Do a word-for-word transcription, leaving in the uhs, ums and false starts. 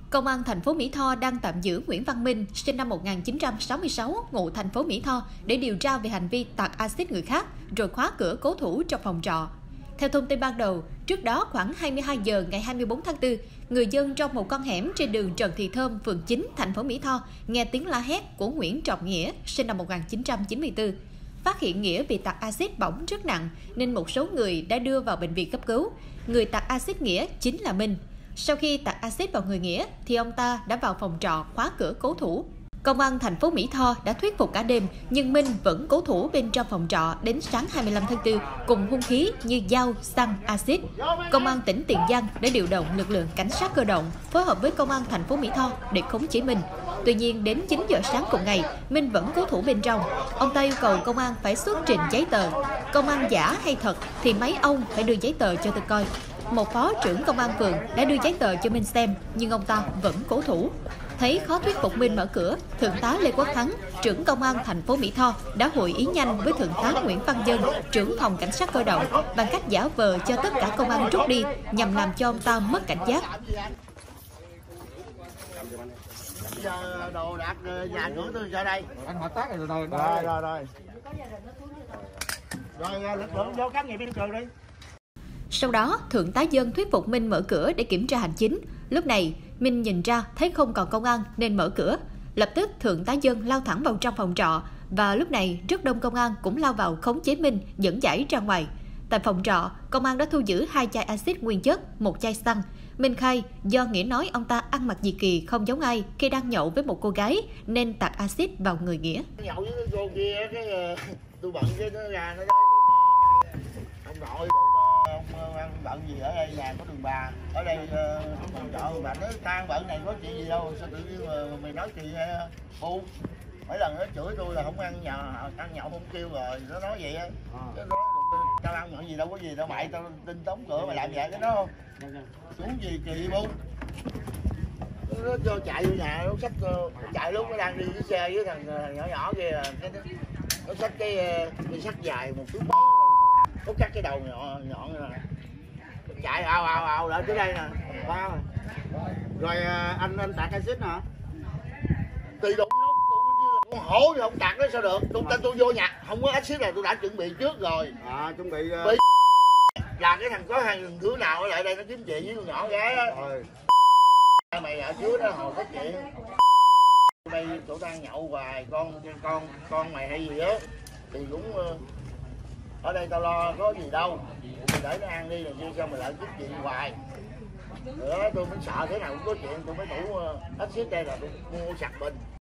Công an thành phố Mỹ Tho đang tạm giữ Nguyễn Văn Minh, sinh năm một nghìn chín trăm sáu mươi sáu, ngụ thành phố Mỹ Tho để điều tra về hành vi tạt axit người khác rồi khóa cửa cố thủ trong phòng trọ. Theo thông tin ban đầu, trước đó khoảng hai mươi hai giờ ngày hai mươi tư tháng tư, người dân trong một con hẻm trên đường Trần Thị Thơm, phường chín, thành phố Mỹ Tho nghe tiếng la hét của Nguyễn Trọng Nghĩa, sinh năm một nghìn chín trăm chín mươi tư. Phát hiện Nghĩa bị tạt axit bỏng rất nặng nên một số người đã đưa vào bệnh viện cấp cứu. Người tạt axit Nghĩa chính là Minh. Sau khi tạt axit vào người Nghĩa thì ông ta đã vào phòng trọ khóa cửa cố thủ. Công an thành phố Mỹ Tho đã thuyết phục cả đêm nhưng Minh vẫn cố thủ bên trong phòng trọ đến sáng hai mươi lăm tháng tư cùng hung khí như dao, xăng, axit. Công an tỉnh Tiền Giang đã điều động lực lượng cảnh sát cơ động phối hợp với công an thành phố Mỹ Tho để khống chế Minh. Tuy nhiên đến chín giờ sáng cùng ngày, Minh vẫn cố thủ bên trong. Ông ta yêu cầu công an phải xuất trình giấy tờ. Công an giả hay thật thì mấy ông phải đưa giấy tờ cho tôi coi. Một phó trưởng công an phường đã đưa giấy tờ cho Minh xem nhưng ông ta vẫn cố thủ. Thấy khó thuyết phục Minh mở cửa, Thượng tá Lê Quốc Thắng, trưởng công an thành phố Mỹ Tho đã hội ý nhanh với Thượng tá Nguyễn Văn Dân, trưởng phòng cảnh sát cơ động bằng cách giả vờ cho tất cả công an rút đi nhằm làm cho ông ta mất cảnh giác. Giờ đồ đạc nhà cửa tôi ra đây. Anh hợp tác rồi rồi. Rồi rồi rồi. Rồi lực lượng vô các nghiệp viên trường đi. Sau đó, Thượng tá Dân thuyết phục Minh mở cửa để kiểm tra hành chính. Lúc này, Minh nhìn ra thấy không còn công an nên mở cửa. Lập tức, Thượng tá Dân lao thẳng vào trong phòng trọ và lúc này rất đông công an cũng lao vào khống chế Minh, dẫn giải ra ngoài. Tại phòng trọ, công an đã thu giữ hai chai axit nguyên chất, một chai xăng. Minh khai do Nghĩa nói ông ta ăn mặc dị kỳ không giống ai khi đang nhậu với một cô gái nên tạt axit vào người Nghĩa. Nhậu với cái cô kia cái tôi bận cái nó ra nó nói ông nội ông ăn bận gì ở đây nhà có đường bà ở đây phòng trọ bà nói tang bận này có chuyện gì đâu sao tự nhiên mà mày nói chị bu mấy lần nó chửi tôi là không ăn nhà ăn nhậu không kêu rồi nó nói vậy á cái nói tao ăn nhậu gì đâu có gì đâu mày tao tin tống cửa mày làm vậy cái đó không xuống gì kỳ bu nó cho chạy vô nhà nó xách chạy lúc nó đang đi với xe với thằng, thằng nhỏ nhỏ kia cái nó xách cái cái sắt dài một chút mấy nó cắt cái đầu nhọn nhọn này chạy ào ào ào lại tới đây nè wow. Rồi anh anh tạt axit hả? Tùy đụng nó con hổ thì không tạt nó sao được. Tôi tên tôi vô nhà không có axit là tôi đã chuẩn bị trước rồi. À chuẩn bị uh... Bị... là cái thằng có hai đứa nào ở lại đây nó kiếm chuyện với con nhỏ gái á. Rồi. Mày ở trước đó hồi có chuyện. Đây tụi tao nhậu hoài con con con mày hay gì á thì cũng ở đây tao lo có gì đâu mày để nó ăn đi rồi chứ sao mày lại kiếm chuyện hoài nữa tôi mới sợ thế nào cũng có chuyện tôi mới đủ axit đây là tôi mua sạc bình